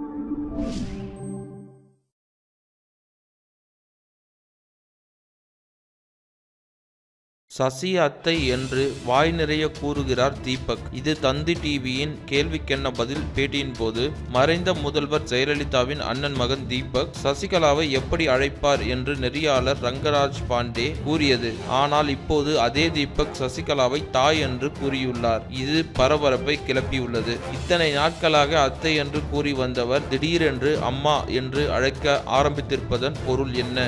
சசி அத்தை என்று வாய் நிறைய கூறுகிறார் தீபக். இது தந்தி டிவியின் கேள்விக்கென்ன பதில் பேட்டியின் போது மறைந்த முதல்வர் ஜெயலலிதாவின் அண்ணன் மகன் தீபக் சசிகலாவை எப்படி அழைப்பார் என்று நெறியாளர் ரங்கராஜ் பாண்டே கூறியது. ஆனால் இப்போது அதே தீபக் சசிகலாவை தாய் என்று கூறியுள்ளார். இது பரபரப்பை கிளப்பியுள்ளது. இத்தனை நாட்களாக அத்தை என்று கூறி வந்தவர் திடீரென்று அம்மா என்று அழைக்க ஆரம்பித்திருப்பதன் பொருள் என்ன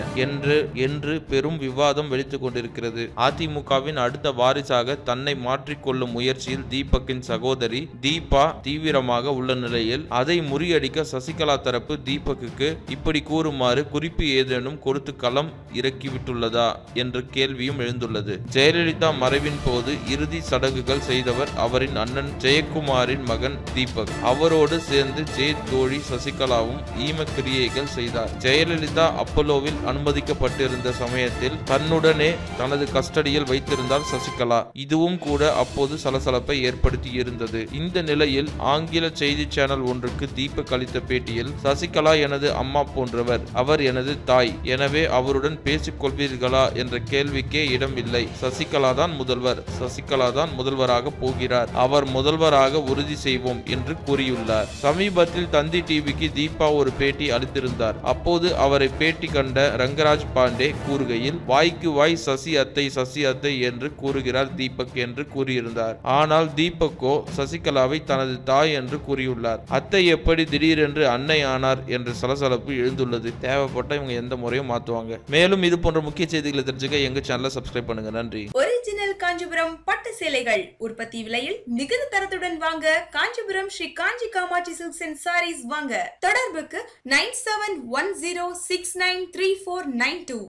என்று பெரும் விவாதம் வெடித்துக் கொண்டிருக்கிறது. அதிமுகவின் அடுத்த வாரிசாக தன்னை மாற்றிக்கொள்ளும் முயற்சியில் தீபக்கின் சகோதரி தீபா தீவிரமாக உள்ள நிலையில் அதை முறியடிக்க சசிகலா தரப்பு தீபக்குக்கு இப்படி கூறுமாறு குறிப்பு ஏதேனும் கொடுத்து களம் இறக்கிவிட்டுள்ளதா என்ற கேள்வியும் எழுந்துள்ளது. ஜெயலலிதா மறைவின் போது இறுதி சடங்குகள் செய்தவர் அவரின் அண்ணன் ஜெயக்குமாரின் மகன் தீபக். அவரோடு சேர்ந்து தோழி சசிகலாவும் ஈமக்கிரியைகள் செய்தார். ஜெயலலிதா அப்போலோவில் அனுமதிக்கப்பட்டிருந்த சமயத்தில் தன்னுடனே தனது கஸ்டடியில் வைத்திருந்தார் சசிகலா. இதுவும் கூட அப்போது சலசலப்பை ஏற்படுத்தி இருந்தது. இந்த நிலையில் ஆங்கில செய்தி சேனல் ஒன்றுக்கு தீபக் அளித்த பேட்டியில் சசிகலா எனது அம்மா போன்றவர், அவர் எனது தாய், எனவே அவருடன் பேசிக் கொள்வீர்களா என்ற கேள்விக்கே இடம் இல்லை. சசிகலா தான் முதல்வர், சசிகலா தான் முதல்வராக போகிறார், அவர் முதல்வராக உறுதி செய்வோம் என்று கூறியுள்ளார். சமீபத்தில் தந்தி டிவிக்கு தீபா ஒரு பேட்டி அளித்திருந்தார். அப்போது அவரை பேட்டி கண்ட ரங்கராஜ் பாண்டே கூறுகையில் வாய்க்கு வாய் சசி அத்தை என்று கூறுகிறார் தீபக் என்று கூறியிருந்தார். ஆனால் தீபக்கோ சசிகலாவை தனது தாய் என்று கூறியுள்ளார். அத்தை எப்படி திடீரென்று அன்னை ஆனார் என்ற சலசலப்பு எழுந்துள்ளது. தேவைப்பட்ட இவங்க எந்த முறையும் மாத்துவாங்க. மேலும் இது போன்ற முக்கிய செய்திகளை தெரிஞ்சுக்க எங்க சேனலை சப்ஸ்கிரைப் பண்ணுங்க. நன்றி. ஒரிஜினல் காஞ்சிபுரம் பட்டு சேலைகள் உற்பத்தி விலையில் மிகுந்த தரத்துடன் வாங்க Kanchipuram Sri Kanchi Kamakshi silks and sarees வாங்க. தொடர்புக்கு 9710693492.